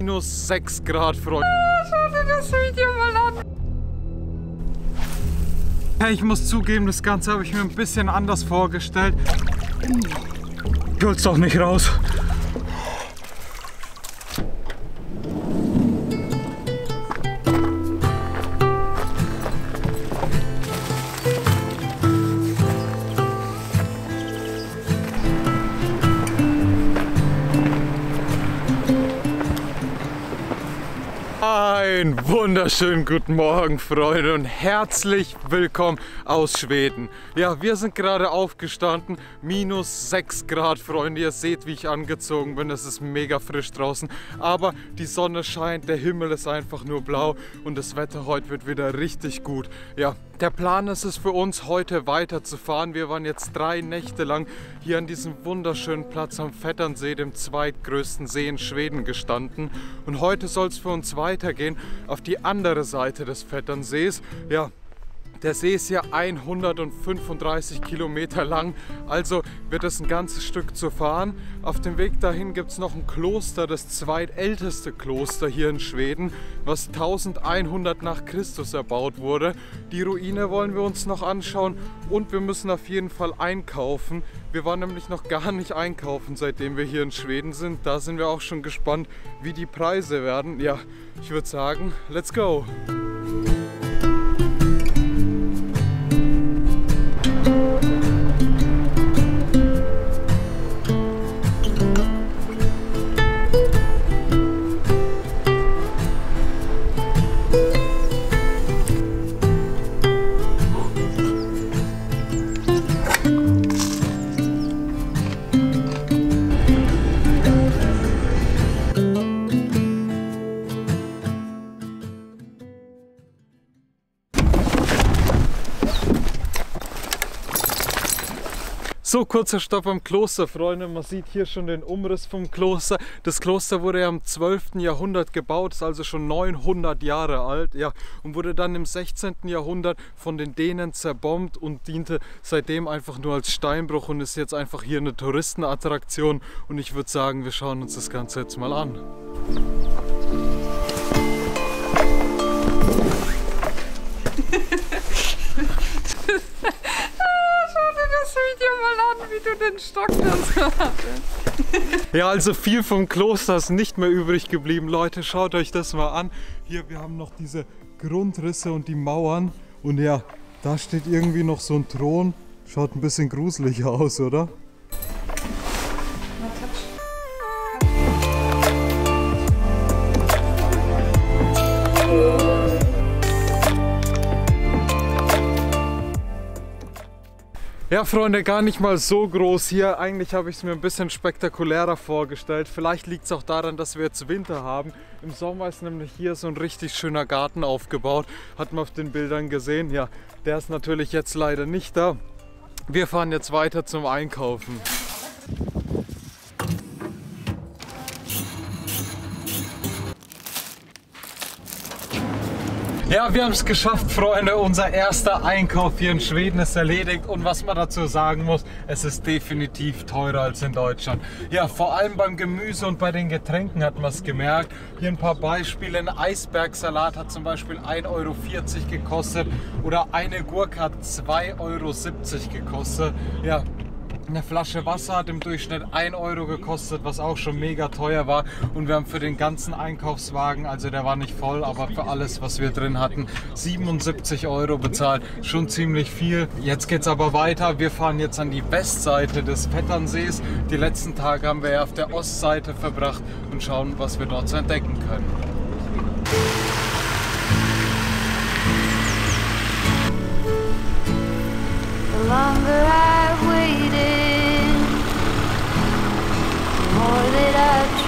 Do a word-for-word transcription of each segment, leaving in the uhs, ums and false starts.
Minus sechs Grad, Freunde. Schau dir das Video mal an. Hey, ich muss zugeben, das Ganze habe ich mir ein bisschen anders vorgestellt. Ich hol's doch nicht raus. Einen wunderschönen guten Morgen, Freunde, und herzlich willkommen aus Schweden. Ja, wir sind gerade aufgestanden, minus sechs Grad, Freunde. Ihr seht, wie ich angezogen bin, es ist mega frisch draußen, aber die Sonne scheint, der Himmel ist einfach nur blau und das Wetter heute wird wieder richtig gut. Ja, der Plan ist es für uns, heute weiterzufahren. Wir waren jetzt drei Nächte lang hier an diesem wunderschönen Platz am Vätternsee, dem zweitgrößten See in Schweden, gestanden. Und heute soll es für uns weitergehen auf die andere Seite des Vätternsees. Ja, der See ist ja hundertfünfunddreißig Kilometer lang, also wird es ein ganzes Stück zu fahren. Auf dem Weg dahin gibt es noch ein Kloster, das zweitälteste Kloster hier in Schweden, was eintausendeinhundert nach Christus erbaut wurde. Die Ruine wollen wir uns noch anschauen und wir müssen auf jeden Fall einkaufen. Wir waren nämlich noch gar nicht einkaufen, seitdem wir hier in Schweden sind. Da sind wir auch schon gespannt, wie die Preise werden. Ja, ich würde sagen, let's go! So, kurzer Stopp am Kloster, Freunde. Man sieht hier schon den Umriss vom Kloster. Das Kloster wurde ja im zwölften Jahrhundert gebaut, ist also schon neunhundert Jahre alt, ja, und wurde dann im sechzehnten Jahrhundert von den Dänen zerbombt und diente seitdem einfach nur als Steinbruch und ist jetzt einfach hier eine Touristenattraktion. Und ich würde sagen, wir schauen uns das Ganze jetzt mal an. Das Video mal an, wie du den Stock da hast. Ja, also viel vom Kloster ist nicht mehr übrig geblieben. Leute, schaut euch das mal an. Hier, wir haben noch diese Grundrisse und die Mauern. Und ja, da steht irgendwie noch so ein Thron. Schaut ein bisschen gruselig aus, oder? Ja, Freunde, gar nicht mal so groß hier. Eigentlich habe ich es mir ein bisschen spektakulärer vorgestellt. Vielleicht liegt es auch daran, dass wir jetzt Winter haben. Im Sommer ist nämlich hier so ein richtig schöner Garten aufgebaut. Hat man auf den Bildern gesehen. Ja, der ist natürlich jetzt leider nicht da. Wir fahren jetzt weiter zum Einkaufen. Ja, wir haben es geschafft, Freunde. Unser erster Einkauf hier in Schweden ist erledigt. Und was man dazu sagen muss, es ist definitiv teurer als in Deutschland. Ja, vor allem beim Gemüse und bei den Getränken hat man es gemerkt. Hier ein paar Beispiele. Ein Eisbergsalat hat zum Beispiel ein Euro vierzig gekostet oder eine Gurke hat zwei Euro siebzig gekostet. Ja. Eine Flasche Wasser hat im Durchschnitt ein Euro gekostet, was auch schon mega teuer war. Und wir haben für den ganzen Einkaufswagen, also der war nicht voll, aber für alles, was wir drin hatten, siebenundsiebzig Euro bezahlt. Schon ziemlich viel. Jetzt geht es aber weiter. Wir fahren jetzt an die Westseite des Vätternsees. Die letzten Tage haben wir ja auf der Ostseite verbracht und schauen, was wir dort so entdecken können. The longer I've waited, the more that I've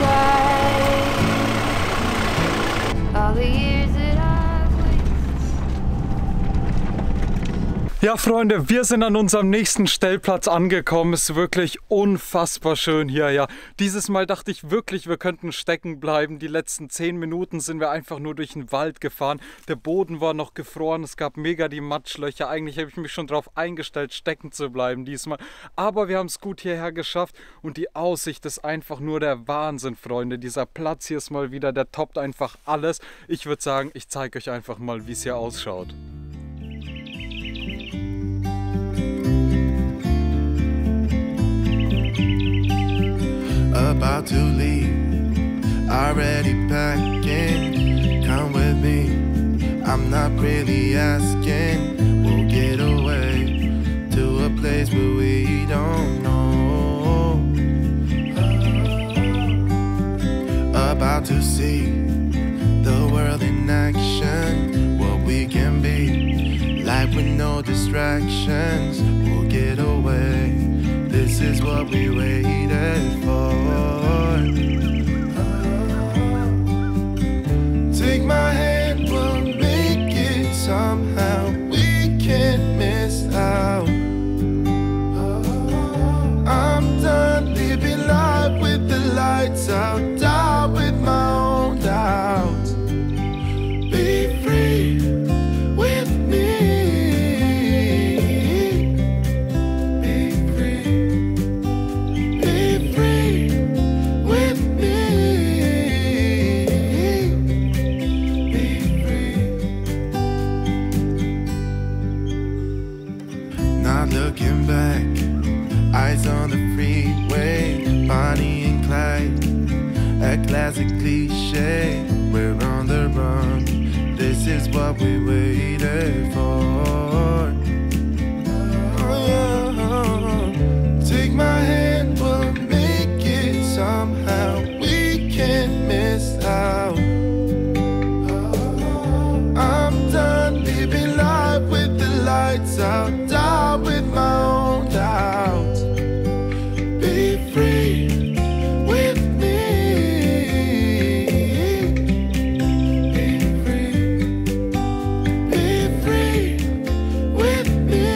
tried. All the years that I've Ja, Freunde, wir sind an unserem nächsten Stellplatz angekommen. Es ist wirklich unfassbar schön hier. Ja, dieses Mal dachte ich wirklich, wir könnten stecken bleiben. Die letzten zehn Minuten sind wir einfach nur durch den Wald gefahren. Der Boden war noch gefroren. Es gab mega die Matschlöcher. Eigentlich habe ich mich schon darauf eingestellt, stecken zu bleiben diesmal. Aber wir haben es gut hierher geschafft und die Aussicht ist einfach nur der Wahnsinn, Freunde. Dieser Platz hier ist mal wieder, der toppt einfach alles. Ich würde sagen, ich zeige euch einfach mal, wie es hier ausschaut. About to leave, already packing. Come with me, I'm not really asking. We'll get away to a place where we don't know. About to see the world in action, what we can be, life with no distractions. We'll get away, this is what we waited for. Take my hand, we'll make it somehow. We can't miss out. I'm done living life with the lights out, die with my own doubts. Be free with me. Looking back, eyes on the freeway, Bonnie and Clyde, a classic cliche. We're on the run, this is what we waited for. Oh, yeah. Take my hand, we'll make it somehow. We can't miss out. I'm done living life with the lights out, die with my own doubts. Be free with me. Be free. Be free with me.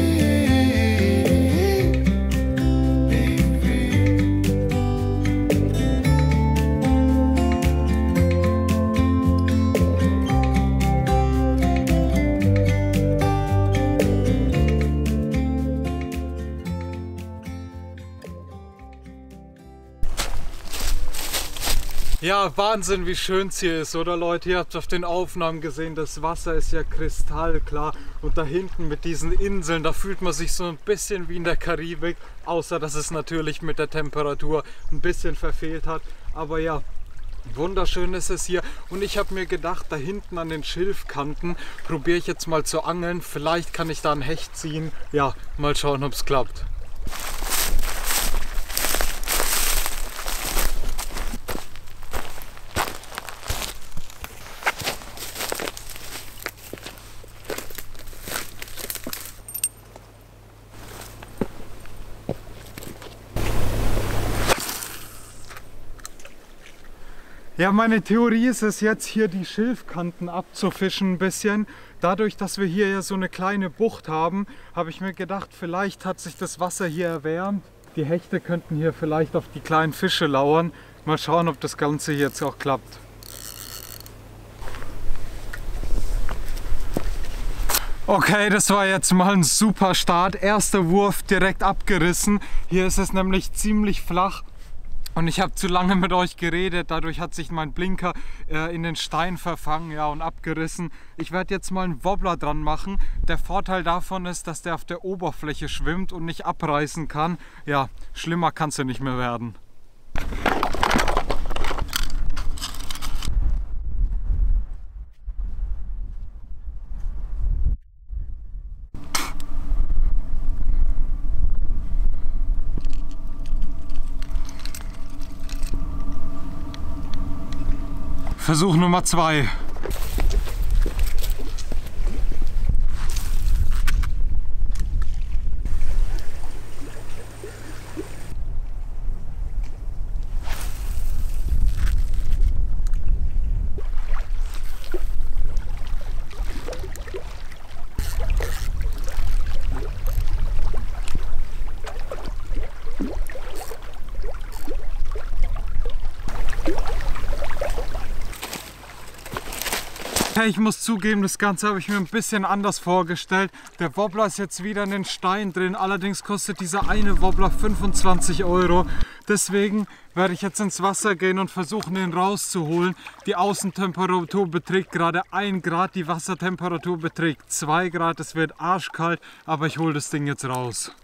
Be free. Ja, Wahnsinn, wie schön es hier ist, oder Leute? Ihr habt auf den Aufnahmen gesehen, das Wasser ist ja kristallklar. Und da hinten mit diesen Inseln, da fühlt man sich so ein bisschen wie in der Karibik. Außer, dass es natürlich mit der Temperatur ein bisschen verfehlt hat. Aber ja, wunderschön ist es hier. Und ich habe mir gedacht, da hinten an den Schilfkanten probiere ich jetzt mal zu angeln. Vielleicht kann ich da ein Hecht ziehen. Ja, mal schauen, ob es klappt. Ja, meine Theorie ist es jetzt, hier die Schilfkanten abzufischen ein bisschen. Dadurch, dass wir hier ja so eine kleine Bucht haben, habe ich mir gedacht, vielleicht hat sich das Wasser hier erwärmt. Die Hechte könnten hier vielleicht auf die kleinen Fische lauern. Mal schauen, ob das Ganze jetzt auch klappt. Okay, das war jetzt mal ein super Start. Erster Wurf direkt abgerissen. Hier ist es nämlich ziemlich flach. Und ich habe zu lange mit euch geredet, dadurch hat sich mein Blinker äh, in den Stein verfangen, ja, und abgerissen. Ich werde jetzt mal einen Wobbler dran machen. Der Vorteil davon ist, dass der auf der Oberfläche schwimmt und nicht abreißen kann. Ja, schlimmer kann es ja nicht mehr werden. Versuch Nummer zwei. Hey, ich muss zugeben, das Ganze habe ich mir ein bisschen anders vorgestellt. Der Wobbler ist jetzt wieder in den Stein drin, allerdings kostet dieser eine Wobbler fünfundzwanzig Euro. Deswegen werde ich jetzt ins Wasser gehen und versuchen, den rauszuholen. Die Außentemperatur beträgt gerade ein Grad, die Wassertemperatur beträgt zwei Grad. Es wird arschkalt, aber ich hole das Ding jetzt raus.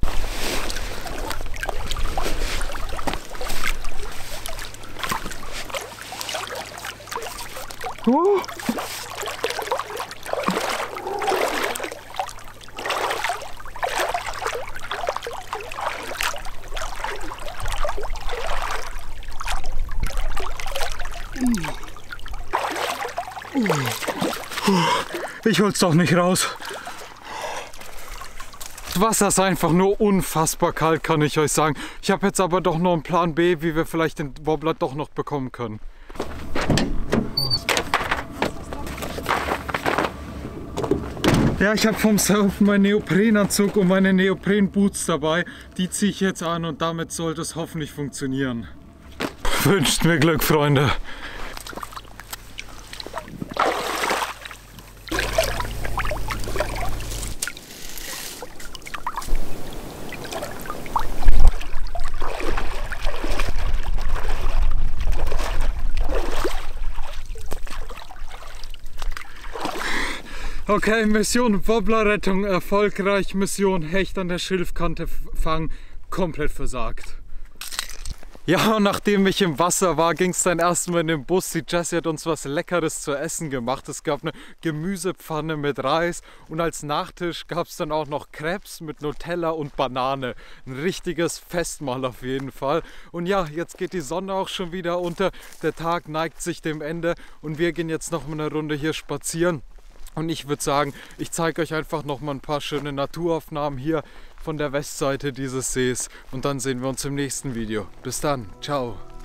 Oh. Ich hol's doch nicht raus. Das Wasser ist einfach nur unfassbar kalt, kann ich euch sagen. Ich habe jetzt aber doch noch einen Plan B, wie wir vielleicht den Wobbler doch noch bekommen können. Ja, ich habe vom Surfen meinen Neoprenanzug und meine Neoprenboots dabei. Die ziehe ich jetzt an und damit sollte es hoffentlich funktionieren. Wünscht mir Glück, Freunde. Okay, Mission Wobblerrettung erfolgreich, Mission Hecht an der Schilfkante fangen komplett versagt. Ja, und nachdem ich im Wasser war, ging es dann erstmal in den Bus. Die Jessie hat uns was Leckeres zu essen gemacht. Es gab eine Gemüsepfanne mit Reis und als Nachtisch gab es dann auch noch Crepes mit Nutella und Banane. Ein richtiges Festmahl auf jeden Fall. Und ja, jetzt geht die Sonne auch schon wieder unter. Der Tag neigt sich dem Ende und wir gehen jetzt noch mal eine Runde hier spazieren. Und ich würde sagen, ich zeige euch einfach noch mal ein paar schöne Naturaufnahmen hier von der Westseite dieses Sees. Und dann sehen wir uns im nächsten Video. Bis dann, ciao.